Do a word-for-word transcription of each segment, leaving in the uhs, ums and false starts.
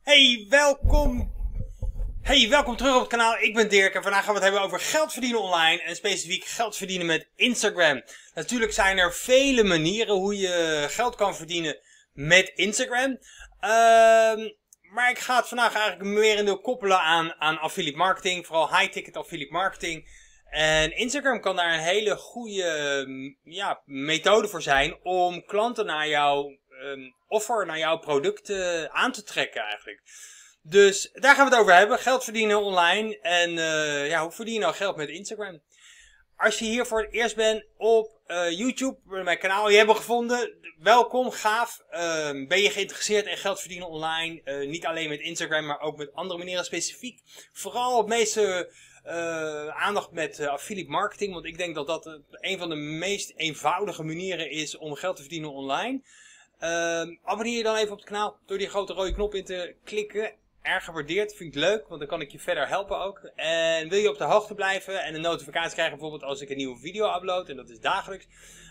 Hey, welkom. Hey, welkom terug op het kanaal. Ik ben Dirk en vandaag gaan we het hebben over geld verdienen online en specifiek geld verdienen met Instagram. Natuurlijk zijn er vele manieren hoe je geld kan verdienen met Instagram. Uh, maar ik ga het vandaag eigenlijk merendeel koppelen aan, aan affiliate marketing, vooral high-ticket affiliate marketing. En Instagram kan daar een hele goede ja, methode voor zijn om klanten naar jouw um, offer, naar jouw product uh, aan te trekken eigenlijk. Dus daar gaan we het over hebben. Geld verdienen online. En uh, ja, hoe verdien je nou geld met Instagram? Als je hier voor het eerst bent op uh, YouTube, mijn kanaal, je hebt me gevonden. Welkom, gaaf. Uh, ben je geïnteresseerd in geld verdienen online? Uh, niet alleen met Instagram, maar ook met andere manieren specifiek. Vooral het meeste uh, aandacht met uh, affiliate marketing. Want ik denk dat dat uh, een van de meest eenvoudige manieren is om geld te verdienen online. Uh, abonneer je dan even op het kanaal door die grote rode knop in te klikken. Erg gewaardeerd, vind ik leuk, want dan kan ik je verder helpen ook. En wil je op de hoogte blijven en een notificatie krijgen bijvoorbeeld als ik een nieuwe video upload, en dat is dagelijks.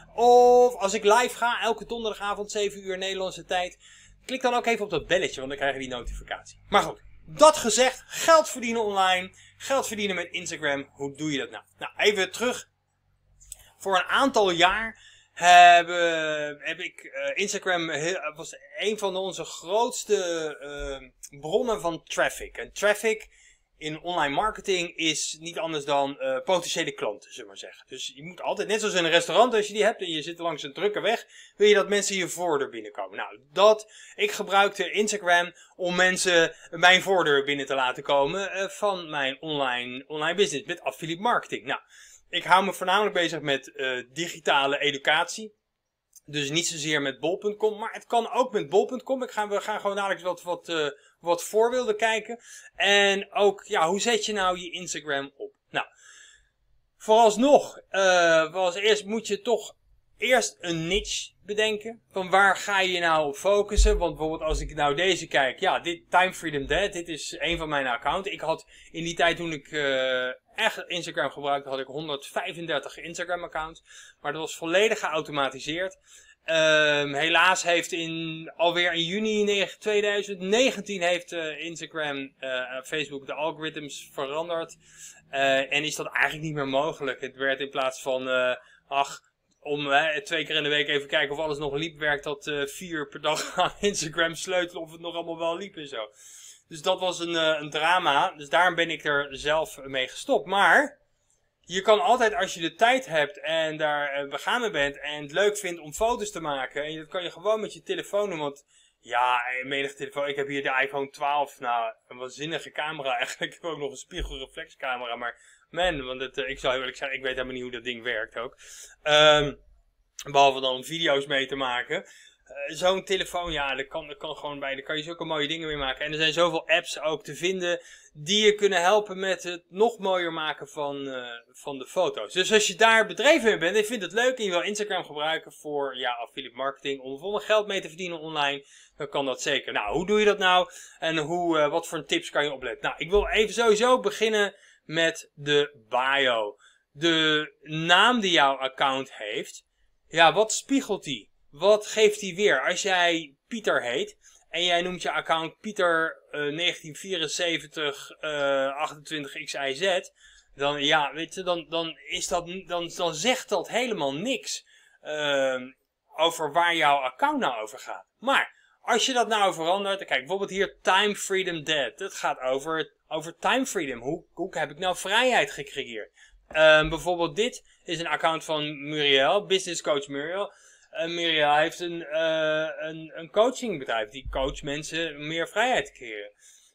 Of als ik live ga, elke donderdagavond, zeven uur Nederlandse tijd. Klik dan ook even op dat belletje, want dan krijg je die notificatie. Maar goed, dat gezegd, geld verdienen online, geld verdienen met Instagram, hoe doe je dat nou? Nou, even terug. Voor een aantal jaar heb, uh, heb ik uh, Instagram, heel, was een van onze grootste uh, bronnen van traffic. En traffic in online marketing is niet anders dan uh, potentiële klanten, zullen we maar zeggen. Dus je moet altijd, net zoals in een restaurant, als je die hebt en je zit langs een drukke weg, wil je dat mensen je voordeur binnenkomen. Nou, dat, ik gebruikte Instagram om mensen mijn voordeur binnen te laten komen uh, van mijn online, online business met affiliate marketing. Nou, ik hou me voornamelijk bezig met uh, digitale educatie. Dus niet zozeer met bol punt com, maar het kan ook met bol punt com. Ik ga, we gaan gewoon dadelijk wat, wat, uh, wat voorbeelden kijken. En ook, ja, hoe zet je nou je Instagram op? Nou, vooralsnog, uh, als eerst moet je toch eerst een niche bedenken. Van waar ga je nou op focussen? Want bijvoorbeeld als ik nou deze kijk, ja, dit Time Freedom Dad, dit is een van mijn accounts. Ik had in die tijd toen ik uh, echt Instagram gebruikte, had ik honderdvijfendertig Instagram accounts. Maar dat was volledig geautomatiseerd. Um, helaas heeft in, alweer in juni tweeduizend negentien heeft uh, Instagram, uh, Facebook de algoritmes veranderd. Uh, en is dat eigenlijk niet meer mogelijk. Het werd in plaats van, uh, ach, om uh, twee keer in de week even kijken of alles nog liep, werkt dat uh, vier per dag aan Instagram sleutelen of het nog allemaal wel liep en zo. Dus dat was een, uh, een drama. Dus daarom ben ik er zelf mee gestopt. Maar je kan altijd, als je de tijd hebt en daar uh, begaan mee bent en het leuk vindt om foto's te maken, en dat kan je gewoon met je telefoon doen, want ja, menige telefoon. Ik heb hier de iPhone twaalf, nou, een waanzinnige camera eigenlijk. Ik heb ook nog een spiegelreflexcamera, maar man, want het, uh, ik zou heel eerlijk zeggen, ik weet helemaal niet hoe dat ding werkt ook. Um, behalve dan om video's mee te maken. Uh, Zo'n telefoon, ja, dat kan, dat kan gewoon bij. Daar kan je zulke mooie dingen mee maken. En er zijn zoveel apps ook te vinden die je kunnen helpen met het nog mooier maken van, uh, van de foto's. Dus als je daar bedreven in bent en je vindt het leuk en je wil Instagram gebruiken voor ja, affiliate marketing, om bijvoorbeeld geld mee te verdienen online, dan kan dat zeker. Nou, hoe doe je dat nou? En hoe, uh, wat voor tips kan je opletten? Nou, ik wil even sowieso beginnen met de bio. De naam die jouw account heeft. Ja, wat spiegelt die? Wat geeft die weer? Als jij Pieter heet en jij noemt je account Pieter uh, negentien vierenzeventig uh, achtentwintig X Y Z, dan ja, weet je, dan, dan is dat, dan, dan zegt dat helemaal niks uh, over waar jouw account nou over gaat. Maar als je dat nou verandert, kijk bijvoorbeeld hier Time Freedom Dad. Dat gaat over, over time freedom. Hoe, hoe heb ik nou vrijheid gecreëerd? Uh, bijvoorbeeld dit is een account van Muriel, business coach Muriel. Uh, Muriel heeft een, uh, een, een coachingbedrijf. Die coacht mensen meer vrijheid te creëren.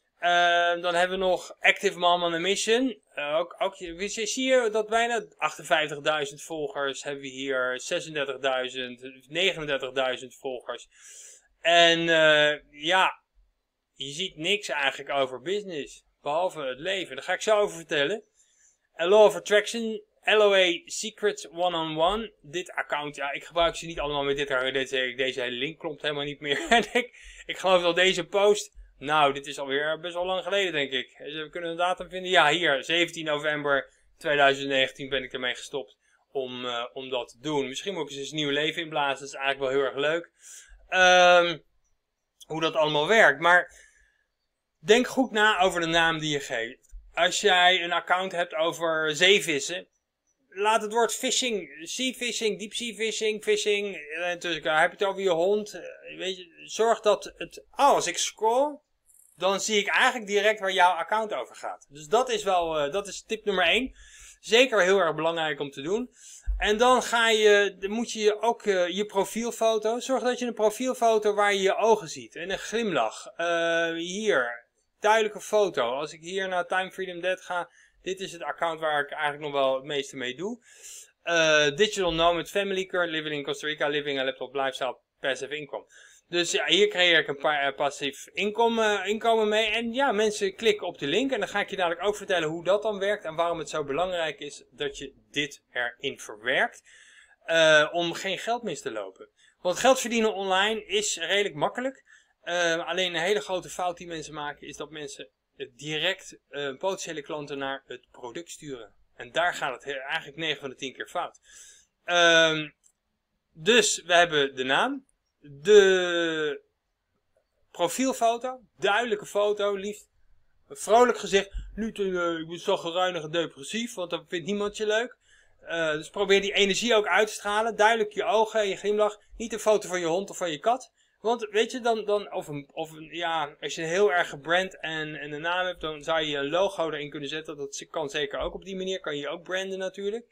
Uh, dan hebben we nog Active Mom on a Mission. Uh, ook, ook, zie je dat bijna achtenvijftigduizend volgers hebben we hier. zesendertigduizend, negenendertigduizend volgers. En uh, ja, je ziet niks eigenlijk over business. Behalve het leven. Daar ga ik zo over vertellen. A Law of Attraction. L O A Secrets one-on-one. Dit account, ja, ik gebruik ze niet allemaal met dit. Deze, deze hele link klopt helemaal niet meer. En ik, ik geloof dat deze post, nou, dit is alweer best wel lang geleden, denk ik. Dus we kunnen een datum vinden. Ja, hier, zeventien november tweeduizend negentien ben ik ermee gestopt om, uh, om dat te doen. Misschien moet ik eens een nieuw leven inblazen. Dat is eigenlijk wel heel erg leuk. Um, hoe dat allemaal werkt. Maar denk goed na over de naam die je geeft. Als jij een account hebt over zeevissen, laat het woord fishing, sea fishing, deep sea fishing, fishing, en dus heb je het over je hond, weet je, zorg dat het, oh, als ik scroll, dan zie ik eigenlijk direct waar jouw account over gaat. Dus dat is wel, uh, dat is tip nummer één. Zeker heel erg belangrijk om te doen. En dan ga je, dan moet je ook uh, je profielfoto, zorg dat je een profielfoto waar je je ogen ziet. En een glimlach. Uh, hier, duidelijke foto. Als ik hier naar Time Freedom Dad ga, dit is het account waar ik eigenlijk nog wel het meeste mee doe. Uh, Digital Nomad Family, current living in Costa Rica, living a laptop lifestyle, passive income. Dus ja, hier creëer ik een paar uh, passief inkomen, inkomen mee. En ja, mensen klikken op de link. En dan ga ik je dadelijk ook vertellen hoe dat dan werkt. En waarom het zo belangrijk is dat je dit erin verwerkt. Uh, om geen geld mis te lopen. Want geld verdienen online is redelijk makkelijk. Uh, alleen een hele grote fout die mensen maken is dat mensen direct uh, potentiële klanten naar het product sturen. En daar gaat het eigenlijk negen van de tien keer fout. Uh, dus we hebben de naam. De profielfoto, duidelijke foto, liefst vrolijk gezicht. Niet, uh, ik ben zo geruinig en depressief, want dan vindt niemand je leuk. Uh, dus probeer die energie ook uit te stralen. Duidelijk je ogen, je glimlach. Niet een foto van je hond of van je kat. Want weet je, dan, dan of, een, of een, ja, als je heel erg gebrand en, en een naam hebt, dan zou je een logo erin kunnen zetten. Dat kan zeker ook op die manier, kan je ook branden natuurlijk.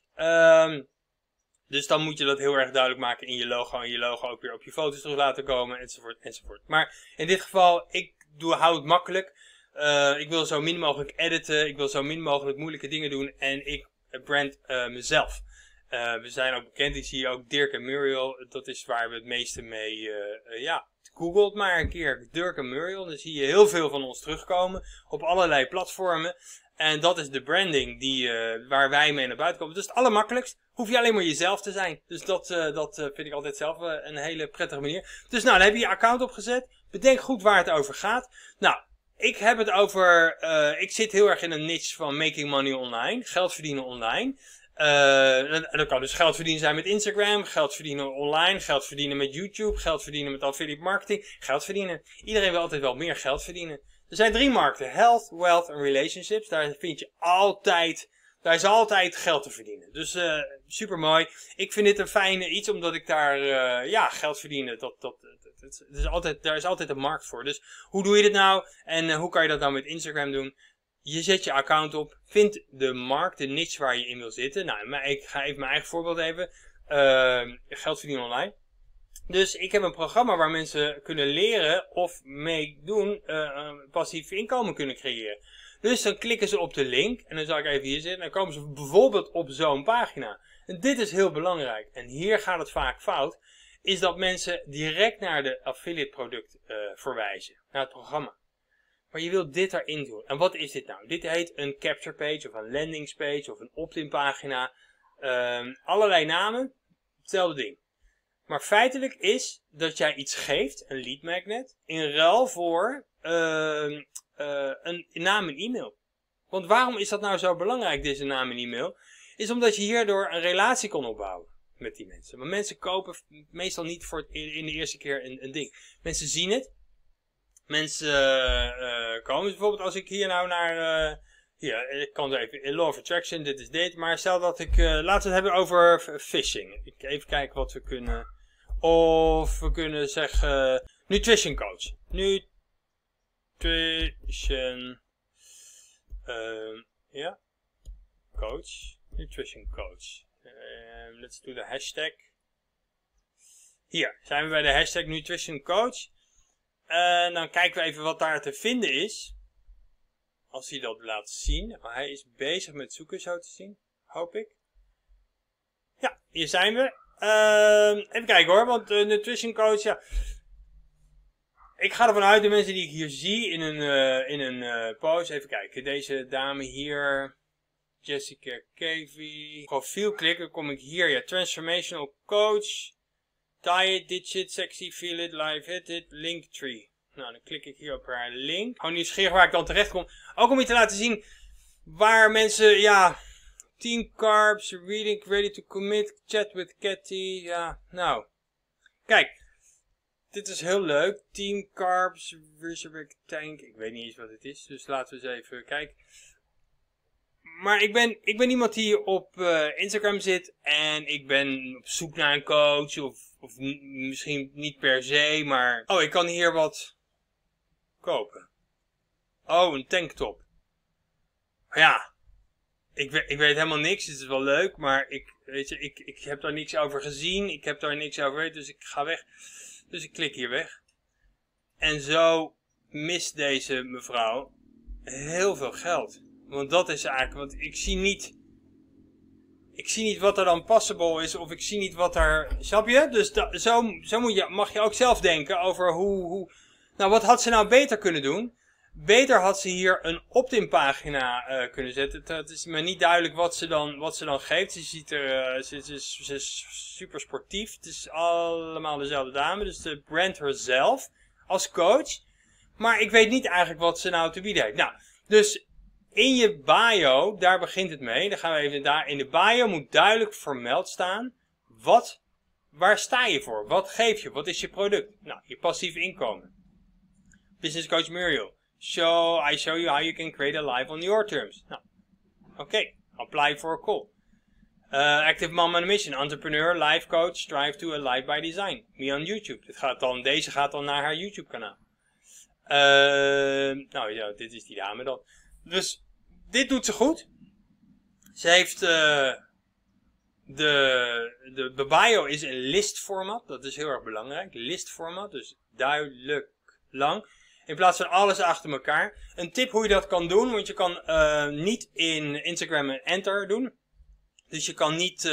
Um, Dus dan moet je dat heel erg duidelijk maken in je logo. En je logo ook weer op je foto's terug laten komen. Enzovoort, enzovoort. Maar in dit geval, ik doe, hou het makkelijk. Uh, ik wil zo min mogelijk editen. Ik wil zo min mogelijk moeilijke dingen doen. En ik brand uh, mezelf. Uh, we zijn ook bekend. Ik zie ook Dirk en Muriel. Dat is waar we het meeste mee... Uh, uh, ja, google het maar een keer. Dirk en Muriel. Dan zie je heel veel van ons terugkomen. Op allerlei platformen. En dat is de branding die, uh, waar wij mee naar buiten komen. Dus het allermakkelijkst. Hoef je alleen maar jezelf te zijn. Dus dat, uh, dat uh, vind ik altijd zelf uh, een hele prettige manier. Dus nou, dan heb je je account opgezet. Bedenk goed waar het over gaat. Nou, ik heb het over... Uh, ik zit heel erg in een niche van making money online. Geld verdienen online. Uh, en dat kan dus geld verdienen zijn met Instagram. Geld verdienen online. Geld verdienen met YouTube. Geld verdienen met affiliate marketing. Geld verdienen. Iedereen wil altijd wel meer geld verdienen. Er zijn drie markten. Health, wealth en relationships. Daar vind je altijd... Daar is altijd geld te verdienen. Dus uh, super mooi. Ik vind dit een fijne iets, omdat ik daar uh, ja, geld verdienen. Dat, dat, dat, dat, dat is altijd, daar is altijd een markt voor. Dus hoe doe je dit nou? En uh, hoe kan je dat nou met Instagram doen? Je zet je account op. Vind de markt, de niche waar je in wil zitten. Nou, ik ga even mijn eigen voorbeeld even. Uh, geld verdienen online. Dus ik heb een programma waar mensen kunnen leren of meedoen uh, passief inkomen kunnen creëren. Dus dan klikken ze op de link. En dan zal ik even hier zitten. En dan komen ze bijvoorbeeld op zo'n pagina. En dit is heel belangrijk. En hier gaat het vaak fout. Is dat mensen direct naar de affiliate product uh, verwijzen. Naar het programma. Maar je wilt dit erin doen. En wat is dit nou? Dit heet een capture page. Of een landingspage. Of een opt-in pagina. Um, allerlei namen. Hetzelfde ding. Maar feitelijk is dat jij iets geeft. Een lead magnet. In ruil voor... Uh, Uh, een naam en e-mail. Want waarom is dat nou zo belangrijk, deze naam en e-mail? Is omdat je hierdoor een relatie kan opbouwen met die mensen. Maar mensen kopen meestal niet voor het, in de eerste keer een, een ding. Mensen zien het. Mensen uh, uh, komen. Dus bijvoorbeeld als ik hier nou naar... Uh, hier, ik kan er even in Law of Attraction, dit is dit. Maar stel dat ik... Uh, laten we het hebben over phishing. Ik even kijken wat we kunnen... Of we kunnen zeggen... Nutrition coach. Nu... Nutrition uh, yeah, coach, nutrition coach. Uh, let's do the hashtag. Hier zijn we bij de hashtag nutrition coach. En uh, dan kijken we even wat daar te vinden is. Als hij dat laat zien. Oh, hij is bezig met zoeken, zo te zien. Hoop ik. Ja, hier zijn we. Uh, even kijken hoor, want uh, nutrition coach, ja... Ik ga ervan uit, de mensen die ik hier zie in een, uh, in een uh, post. Even kijken, deze dame hier. Jessica Cavey. Profiel klikken, kom ik hier. Ja, transformational coach. Diet, dit shit, sexy, feel it, live, hit it, linktree. Nou, dan klik ik hier op haar link. Gewoon nieuwsgierig waar ik dan terecht kom. Ook om je te laten zien waar mensen, ja... tien carbs, reading, ready to commit, chat with Cathy. Ja, nou. Kijk. dit is heel leuk. Team Carbs, Resurrect Tank. Ik weet niet eens wat het is, dus laten we eens even kijken. Maar ik ben, ik ben iemand die op uh, Instagram zit en ik ben op zoek naar een coach. Of, of misschien niet per se, maar... Oh, ik kan hier wat kopen. Oh, een tanktop. Ja, ik weet, ik weet helemaal niks. Het is wel leuk, maar ik, weet je, ik, ik heb daar niks over gezien. Ik heb daar niks over weten, dus ik ga weg. Dus ik klik hier weg. En zo mist deze mevrouw heel veel geld. Want dat is eigenlijk, want ik zie niet, ik zie niet wat er dan passable is, of ik zie niet wat er, snap je? Dus da, zo, zo moet je, mag je ook zelf denken over hoe, hoe, nou wat had ze nou beter kunnen doen? Beter had ze hier een opt-in pagina uh, kunnen zetten. Het, het is me niet duidelijk wat ze dan, wat ze dan geeft. Ze ziet er, uh, ze, ze, ze is super sportief. Het is allemaal dezelfde dame, dus de brand herself als coach. Maar ik weet niet eigenlijk wat ze nou te bieden heeft. Nou, dus in je bio, daar begint het mee. Dan gaan we even daar. In de bio moet duidelijk vermeld staan. Wat, waar sta je voor? Wat geef je? Wat is je product? Nou, je passief inkomen. Business Coach Muriel. Show, I show you how you can create a life on your terms. Nou, oké. Okay. Apply for a call. Uh, active Mom on a Mission. Entrepreneur, life coach, strive to a life by design. Me on YouTube. Dit gaat dan, deze gaat dan naar haar YouTube kanaal. Uh, nou ja, dit is die dame dan. Dus dit doet ze goed. Ze heeft uh, de, de, de bio is een listformat. Dat is heel erg belangrijk. Listformat, dus duidelijk lang. In plaats van alles achter elkaar. Een tip hoe je dat kan doen. Want je kan uh, niet in Instagram een enter doen. Dus je kan niet uh,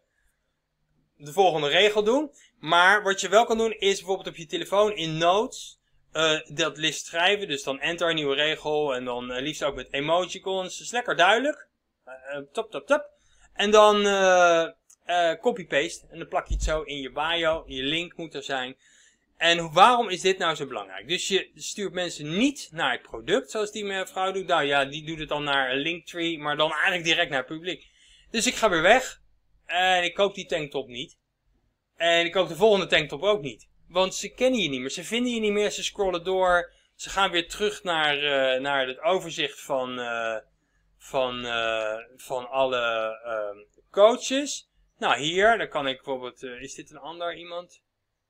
de volgende regel doen. Maar wat je wel kan doen is bijvoorbeeld op je telefoon in Notes. Uh, dat list schrijven, dus dan enter een nieuwe regel en dan uh, liefst ook met emojicons, dus lekker duidelijk, uh, top, top, top. En dan uh, uh, copy-paste en dan plak je het zo in je bio, je link moet er zijn. En waarom is dit nou zo belangrijk? Dus je stuurt mensen niet naar het product, zoals die mevrouw doet. Nou ja, die doet het dan naar een linktree, maar dan eigenlijk direct naar het publiek. Dus ik ga weer weg en ik koop die tanktop niet. En ik koop de volgende tanktop ook niet. Want ze kennen je niet meer, ze vinden je niet meer, ze scrollen door. Ze gaan weer terug naar, uh, naar het overzicht van, uh, van, uh, van alle uh, coaches. Nou hier, dan kan ik bijvoorbeeld, uh, is dit een ander iemand?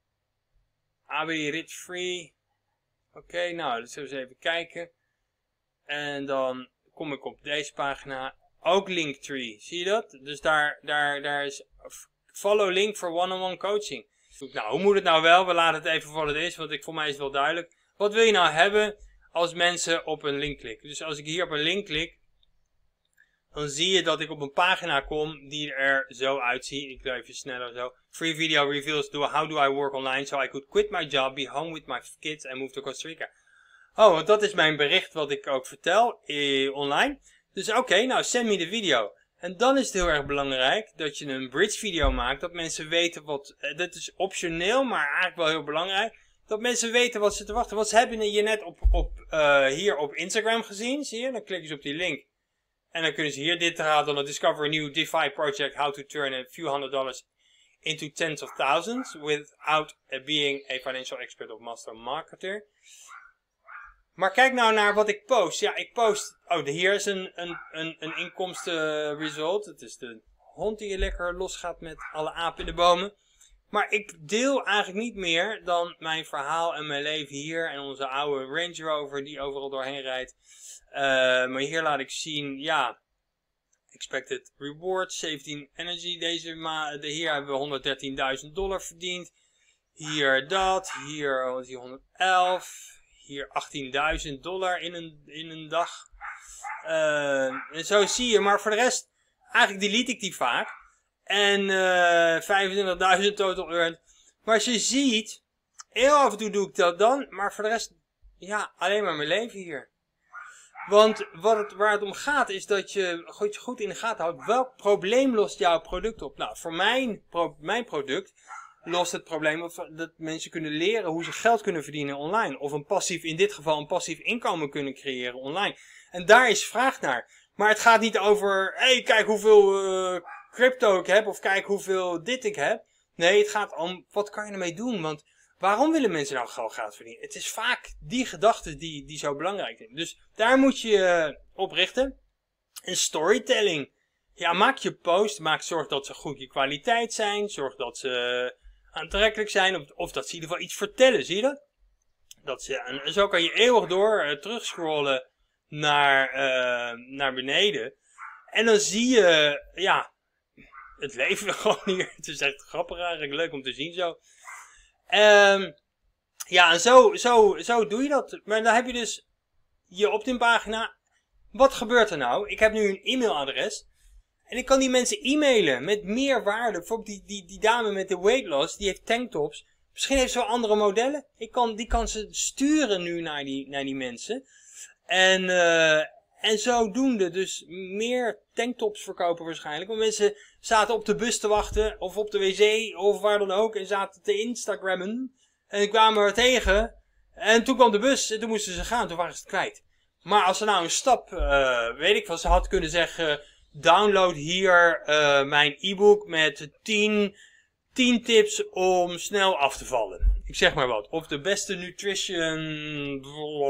A B Rit Free. Oké, okay, nou, dat zullen we eens even kijken. En dan kom ik op deze pagina. Ook Linktree, zie je dat? Dus daar, daar, daar is follow link voor one-on-one coaching. Nou, hoe moet het nou wel? We laten het even voor wat het is, want ik, voor mij is het wel duidelijk. Wat wil je nou hebben als mensen op een link klikken? Dus als ik hier op een link klik, dan zie je dat ik op een pagina kom die er zo uitziet. Ik doe even sneller zo. Free video reveals do, how do I work online so I could quit my job, be home with my kids and move to Costa Rica. Oh, want dat is mijn bericht wat ik ook vertel eh, online. Dus oké, okay, nou send me de video. En dan is het heel erg belangrijk dat je een bridge video maakt. Dat mensen weten wat, dat is optioneel, maar eigenlijk wel heel belangrijk. Dat mensen weten wat ze te wachten. Want ze hebben je net op, op, uh, hier op Instagram gezien, zie je? Dan klikken ze op die link. En dan kunnen ze hier, dit gaat dan Discover a New DeFi Project, How to Turn a Few Hundred Dollars into Tens of Thousands. Without being a financial expert of master marketer. Maar kijk nou naar wat ik post. Ja, ik post... Oh, hier is een, een, een, een inkomsten result. Het is de hond die lekker losgaat met alle apen in de bomen. Maar ik deel eigenlijk niet meer dan mijn verhaal en mijn leven hier. En onze oude Range Rover die overal doorheen rijdt. Uh, maar hier laat ik zien, ja... Expected reward, zeventien energy. Deze ma de, hier hebben we honderddertienduizend dollar verdiend. Hier dat. Hier honderdelf. Hier achttienduizend dollar in een, in een dag. Uh, en zo zie je. Maar voor de rest, eigenlijk delete ik die vaak. En uh, vijfentwintigduizend total earned. Maar als je ziet, heel af en toe doe ik dat dan. Maar voor de rest, ja, alleen maar mijn leven hier. Want wat het, waar het om gaat is dat je goed, goed in de gaten houdt. Welk probleem lost jouw product op? Nou, voor mijn, pro, mijn product lost het probleem op dat mensen kunnen leren hoe ze geld kunnen verdienen online. Of een passief, in dit geval een passief inkomen kunnen creëren online. En daar is vraag naar. Maar het gaat niet over, hé, hey, kijk hoeveel uh, crypto ik heb. Of kijk hoeveel dit ik heb. Nee, het gaat om, wat kan je ermee doen? Want waarom willen mensen nou gewoon geld verdienen? Het is vaak die gedachten die, die zo belangrijk zijn. Dus daar moet je uh, op richten. En storytelling. Ja, maak je post. Maak, zorg dat ze goed je kwaliteit zijn. Zorg dat ze aantrekkelijk zijn. Of, of dat ze in ieder geval iets vertellen. Zie je dat? dat ze, en zo kan je eeuwig door uh, terugscrollen naar, uh, naar beneden. En dan zie je, ja, het leven gewoon hier. Het is echt grappig eigenlijk. Leuk om te zien zo. Um, ja, en zo, zo, zo doe je dat. Maar dan heb je dus je opt-in pagina. Wat gebeurt er nou? Ik heb nu een e-mailadres. En ik kan die mensen e-mailen met meer waarde. Bijvoorbeeld die, die, die dame met de weight loss, die heeft tanktops. Misschien heeft ze wel andere modellen. Ik kan, die kan ze sturen nu naar die, naar die mensen. En, uh, en zodoende dus meer tanktops verkopen waarschijnlijk. Want mensen zaten op de bus te wachten. Of op de wc. Of waar dan ook. En zaten te instagrammen. En ik kwam er tegen. En toen kwam de bus. En toen moesten ze gaan. Toen waren ze het kwijt. Maar als ze nou een stap, uh, weet ik wat, ze had kunnen zeggen, download hier uh, mijn e-book met tien, tien tips om snel af te vallen. Ik zeg maar wat. Of de beste nutrition.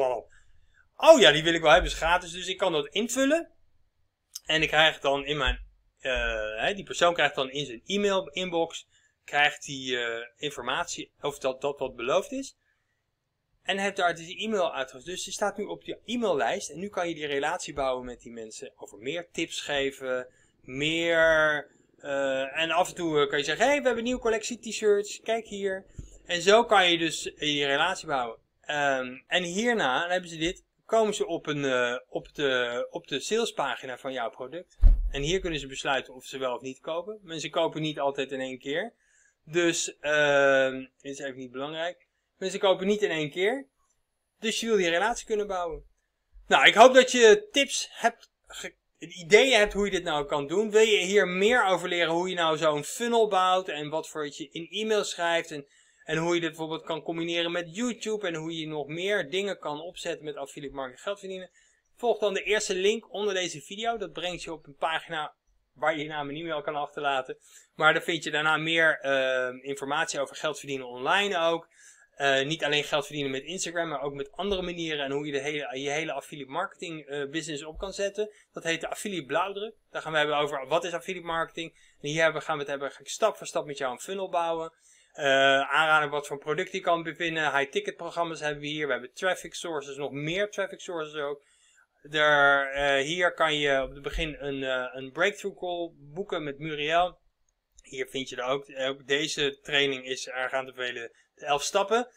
Oh ja, die wil ik wel hebben, is gratis. Dus ik kan dat invullen. En ik krijg dan in mijn, uh, die persoon krijgt dan in zijn e-mail inbox, krijgt die uh, informatie over dat, dat wat beloofd is. En heb daar dus e-mail uitgevoerd. Dus je staat nu op je e-maillijst. En nu kan je die relatie bouwen met die mensen. Over meer tips geven. Meer. Uh, en af en toe kan je zeggen. Hé, hey, we hebben een nieuwe collectie t-shirts. Kijk hier. En zo kan je dus die relatie bouwen. Um, en hierna, dan hebben ze dit. Komen ze op, een, uh, op, de, op de salespagina van jouw product. En hier kunnen ze besluiten of ze wel of niet kopen. Mensen kopen niet altijd in één keer. Dus. Uh, dit is even niet belangrijk. Mensen kopen niet in één keer. Dus je wil die relatie kunnen bouwen. Nou, ik hoop dat je tips hebt, ideeën hebt hoe je dit nou kan doen. Wil je hier meer over leren hoe je nou zo'n funnel bouwt. En wat voor je in e-mail schrijft. En, en hoe je dit bijvoorbeeld kan combineren met YouTube. En hoe je nog meer dingen kan opzetten met affiliate marketing geld verdienen. Volg dan de eerste link onder deze video. Dat brengt je op een pagina waar je je naam en e-mail kan achterlaten. Maar dan vind je daarna meer uh, informatie over geld verdienen online ook. Uh, niet alleen geld verdienen met Instagram, maar ook met andere manieren. En hoe je de hele, je hele affiliate marketing uh, business op kan zetten. Dat heet de affiliate blauwdruk. Daar gaan we hebben over wat is affiliate marketing. En hier hebben, gaan we het hebben, ga ik stap voor stap met jou een funnel bouwen. Uh, aanraden wat voor product je kan bevinden. High ticket programma's hebben we hier. We hebben traffic sources, nog meer traffic sources ook. Er, uh, hier kan je op het begin een, uh, een breakthrough call boeken met Muriel. Hier vind je er ook. Ook deze training is erg aan te bevelen. De elf stappen.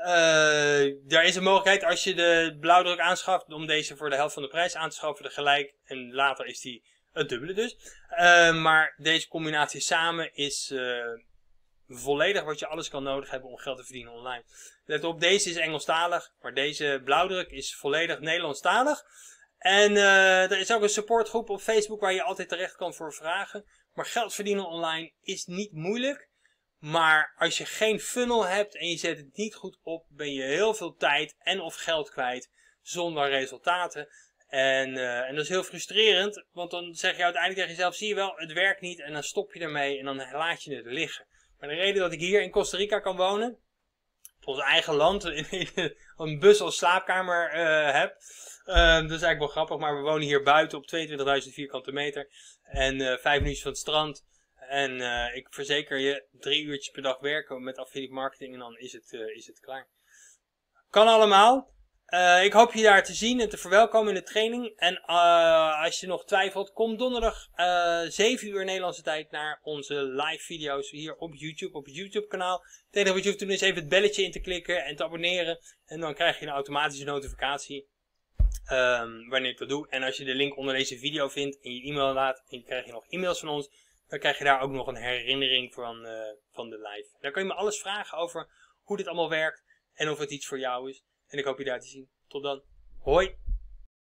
Uh, er is een mogelijkheid als je de blauwdruk aanschaft om deze voor de helft van de prijs aan te schaffen. De gelijk. En later is die het dubbele dus. Uh, maar deze combinatie samen is uh, volledig wat je alles kan nodig hebben om geld te verdienen online. Let op, deze is Engelstalig. Maar deze blauwdruk is volledig Nederlandstalig. En uh, er is ook een supportgroep op Facebook waar je altijd terecht kan voor vragen. Maar geld verdienen online is niet moeilijk. Maar als je geen funnel hebt en je zet het niet goed op, ben je heel veel tijd en of geld kwijt zonder resultaten. En, uh, en dat is heel frustrerend, want dan zeg je uiteindelijk tegen jezelf, zie je wel, het werkt niet en dan stop je ermee en dan laat je het liggen. Maar de reden dat ik hier in Costa Rica kan wonen, ons eigen land, in een bus als slaapkamer uh, heb, uh, dat is eigenlijk wel grappig, maar we wonen hier buiten op tweeëntwintigduizend vierkante meter en uh, vijf minuutjes van het strand. En uh, ik verzeker je drie uurtjes per dag werken met affiliate marketing en dan is het, uh, is het klaar. Kan allemaal. Uh, ik hoop je daar te zien en te verwelkomen in de training. En uh, als je nog twijfelt, kom donderdag uh, zeven uur Nederlandse tijd naar onze live video's hier op YouTube, op het YouTube kanaal. Het enige wat je hoeft te doen is even het belletje in te klikken en te abonneren. En dan krijg je een automatische notificatie um, wanneer ik dat doe. En als je de link onder deze video vindt in je e-mail laat, en krijg je nog e-mails van ons. Dan krijg je daar ook nog een herinnering van, uh, van de live. Dan kan je me alles vragen over hoe dit allemaal werkt en of het iets voor jou is. En ik hoop je daar te zien. Tot dan. Hoi!